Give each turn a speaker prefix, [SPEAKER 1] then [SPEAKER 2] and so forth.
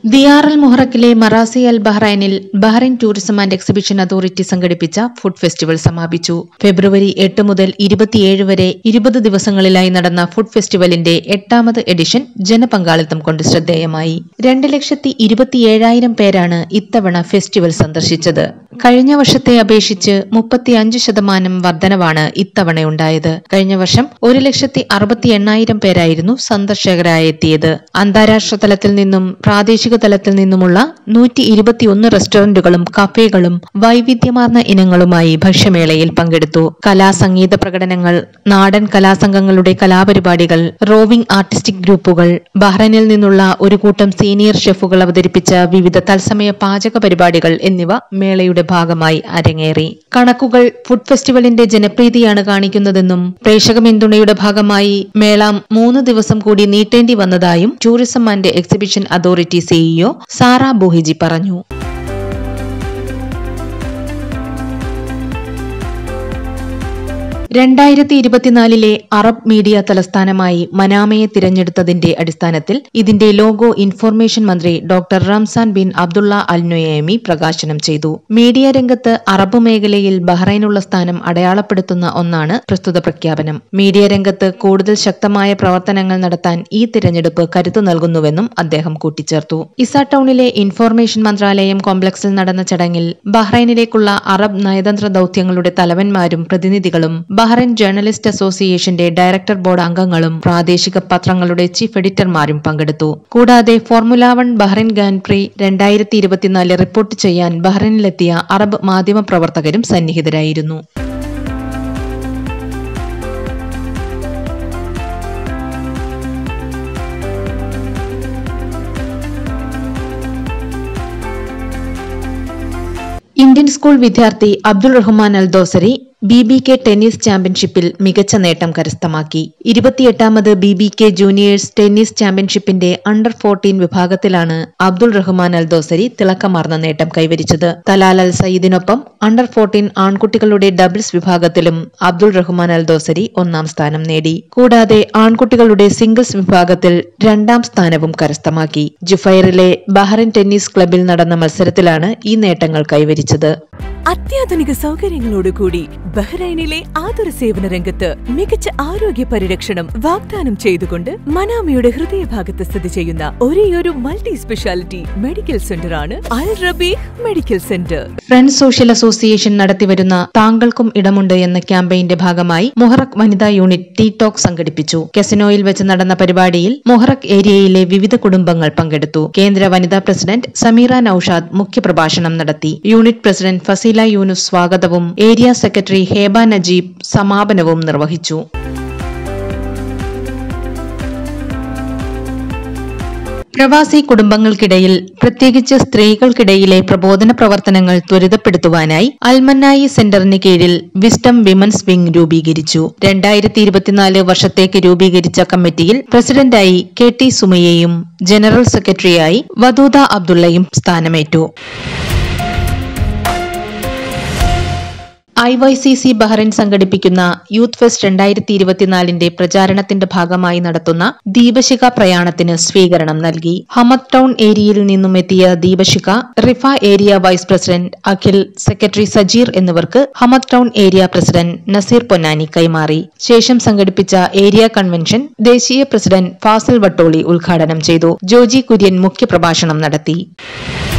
[SPEAKER 1] ദിയാർ മുഹറക്കിലെ Marassi Al ബഹ്റൈനിൽ Bahrain tourism and exhibition authority സംഘടിപ്പിച്ച ഫുഡ് ഫെസ്റ്റിവൽ സമാപിച്ചു. ഫെബ്രുവരി 8 മുതൽ 27 വരെ 20 ദിവസങ്ങളിലായി നടന്ന ഫുഡ് ഫെസ്റ്റിവലിന്റെ 8ാമത് എഡിഷൻ ജനപങ്കാളിത്തം കൊണ്ട് ശ്രദ്ധേയമായി. 2,27,000 പേരാണ് ഇത്തവണ ഫെസ്റ്റിവൽ സന്ദർശിച്ചത്. കഴിഞ്ഞ വർഷത്തെ അപേക്ഷിച്ച് 35% വർധനവാണ് ഇത്തവണയുണ്ടായത്. കഴിഞ്ഞ വർഷം 1,68,000 പേരായിരുന്നു സന്ദർശകരായി എത്തിയത്. അന്താരാഷ്ട്ര തലത്തിൽ നിന്നും പ്രാദേശിക തലത്തിൽ നിന്നുമുള്ള 121 റെസ്റ്റോറന്റുകളും കഫേകളും വൈവിധ്യമാർന്ന ഇനങ്ങളുമായി ഭക്ഷ്യമേളയിൽ പങ്കെടുത്തു. കലാസംഗീത പ്രകടനങ്ങൾ, നാടൻ കലാസംഘങ്ങളുടെ കലാപരിപാടികൾ, റോവിംഗ് ആർട്ടിസ്റ്റിക് ഗ്രൂപ്പുകൾ, ബഹ്റൈനിൽ നിന്നുള്ള ഒരു കൂട്ടം സീനിയർ ഷെഫുകൾ അവതരിപ്പിച്ച വിവിധ തത്സമയ പാചക പരിപാടികൾ എന്നിവ മേളയുടെ ഭാഗമായി അരങ്ങേറി. കണക്കുകൾ ഫുഡ് ഫെസ്റ്റിവലിന്റെ ജനപ്രീതിയാണ് കാണിക്കുന്നതെന്നും പ്രേക്ഷക പിന്തുണയുടെ ഭാഗമായി മേള 3 ദിവസം കൂടി നീട്ടേണ്ടി വന്നതായും tourism and exhibition authority CEO Sara Bohiji പറഞ്ഞു. അറബ് മീഡിയ തലസ്ഥാനമായി മനാമയെ തിരഞ്ഞെടുത്തതിന്റെ അടിസ്ഥാനത്തിൽ ഇതിന്റെ ലോഗോ ഇൻഫർമേഷൻ മന്ത്രി doctor Ramzan bin Abdulla Al Nuaimi പ്രകാശനം ചെയ്തു. മീഡിയ രംഗത്ത് അറബ് മേഖലയിൽ ബഹ്റൈനുള്ള സ്ഥാനം അടയാളപ്പെടുത്തുന്ന ഒന്നാണ് പ്രസ്തുത പ്രഖ്യാപനം. മീഡിയ രംഗത്ത് കൂടുതൽ ശക്തമായ പ്രവർത്തനങ്ങൾ നടത്താൻ ഈ തിരഞ്ഞെടുപ്പ് കരുത്തു നൽകുന്നുവെന്നും അദ്ദേഹം കൂട്ടിച്ചേർത്തു. ഇസ ടൌണിലെ ഇൻഫർമേഷൻ മന്ത്രാലയം കോംപ്ലക്സിൽ നടന്ന ചടങ്ങിൽ ബഹ്റൈനിലേക്കുള്ള അറബ് നയതന്ത്ര ദൌത്യങ്ങളുടെ തലവന്മാരും പ്രതിനിധികളും ബഹ്റൈൻ ജേർണലിസ്റ്റ് അസോസിയേഷന്റെ ഡയറക്ടർ ബോർഡ് അംഗങ്ങളും പ്രാദേശിക പത്രങ്ങളുടെ ചീഫ് എഡിറ്റർമാരും പങ്കെടുത്തു. കൂടാതെ ഫോർമുല 1 ബഹ്റൈൻ ഗ്രാൻഡ് പ്രി 2024 റിപ്പോർട്ട് ചെയ്യാൻ ബഹ്റൈനിലെത്തിയ അറബ് മാധ്യമ പ്രവർത്തകരും സന്നിഹിതരായിരുന്നു. ഇന്ത്യൻ സ്കൂൾ വിദ്യാർത്ഥി Abdul Rahman Al Dosari BBK tennis ചാമ്പ്യൻഷിപ്പിൽ മികച്ച നേട്ടം കരസ്ഥമാക്കി. 28ാമത് BBK ജൂനിയേഴ്സ് ടെന്നീസ് ചാമ്പ്യൻഷിപ്പിന്റെ അണ്ടർ 14 വിഭാഗത്തിലാണ് അബ്ദുൾ റഹ്മാൻ അൽ ദോസരി തിളക്കമാർന്ന നേട്ടം കൈവരിച്ചത്. തലാൽ അൽ സയ്യിദിനൊപ്പം അണ്ടർ 14 ആൺകുട്ടികളുടെ ഡബിൾസ് വിഭാഗത്തിലും അബ്ദുൾ റഹ്മാൻ അൽ ദോസരി 1ാം സ്ഥാനം നേടി. കൂടാതെ ആൺകുട്ടികളുടെ സിംഗിൾസ് വിഭാഗത്തിൽ 2ാം സ്ഥാനവും കരസ്ഥമാക്കി. ജുഫൈറിലെ ബഹ്റൈൻ ടെന്നീസ് ക്ലബിൽ നടന്ന മത്സരത്തിലാണ് ഈ നേട്ടങ്ങൾ കൈവരിച്ചത്.
[SPEAKER 2] അത്യാധുനിക സൗകര്യങ്ങളോടുകൂടി ബഹ്റൈനിലെ ആതുര സേവന രംഗത്ത് മികച്ച ആരോഗ്യ പരിരക്ഷണം വാഗ്ദാനം ചെയ്തുകൊണ്ട് മനാമയുടെ ഹൃദയഭാഗത്ത് സ്ഥിതി ചെയ്യുന്ന ഒരേയൊരു മൾട്ടി സ്പെഷ്യാലിറ്റി മെഡിക്കൽ സെന്ററാണ് Al Rabeeh medical centre.
[SPEAKER 1] Friends social association നടത്തിവരുന്ന താങ്കൾക്കും ഇടമുണ്ട് എന്ന ക്യാമ്പയിന്റെ ഭാഗമായി മുഹറക് വനിതാ യൂണിറ്റ് ടീ ടോക്ക് സംഘടിപ്പിച്ചു. കസിനോയിൽ വെച്ച് നടന്ന പരിപാടിയിൽ മുഹറക് ഏരിയയിലെ വിവിധ കുടുംബങ്ങൾ പങ്കെടുത്തു. കേന്ദ്ര വനിതാ പ്രസിഡന്റ് സമീറ നൌഷാദ് മുഖ്യപ്രഭാഷണം നടത്തി. യൂണിറ്റ് പ്രസിഡന്റ് ഫസീല യൂനുസ് സ്വാഗതവും ഏരിയ സെക്രട്ടറി ഹേബ നജീബ് സമാപനവും നിർവഹിച്ചു. പ്രവാസി കുടുംബങ്ങൾക്കിടയിൽ പ്രത്യേകിച്ച് സ്ത്രീകൾക്കിടയിലെ പ്രബോധന പ്രവർത്തനങ്ങൾ ത്വരിതപ്പെടുത്തുവാനായി അൽമന്നായി സെന്ററിന് കീഴിൽ വിസ്ഡം വിമൻസ് വിംഗ് രൂപീകരിച്ചു. 2024 വർഷത്തേക്ക് രൂപീകരിച്ച കമ്മിറ്റിയിൽ പ്രസിഡന്റായി KT സുമയ്യയും ജനറൽ സെക്രട്ടറിയായി വദൂദ അബ്ദുള്ളയും സ്ഥാനമേറ്റു. IYCC ബഹ്റൈൻ സംഘടിപ്പിക്കുന്ന യൂത്ത് ഫെസ്റ്റ് 2024ന്റെ പ്രചാരണത്തിന്റെ ഭാഗമായി നടത്തുന്ന ദീപശിഖ പ്രയാണത്തിന് സ്വീകരണം നൽകി. ഹമദ് ടൌൺ ഏരിയയിൽ നിന്നും എത്തിയ ദീപശിഖ Riffa area vice president Akhil, secretary Sajeer എന്നിവർക്ക് Hamad town area president Naseer Ponnani കൈമാറി. ശേഷം സംഘടിപ്പിച്ച ഏരിയ കൺവെൻഷൻ ദേശീയ പ്രസിഡന്റ് ഫാസിൽ വട്ടോളി ഉദ്ഘാടനം ചെയ്തു. ജോജി കുര്യൻ മുഖ്യപ്രഭാഷണം നടത്തി.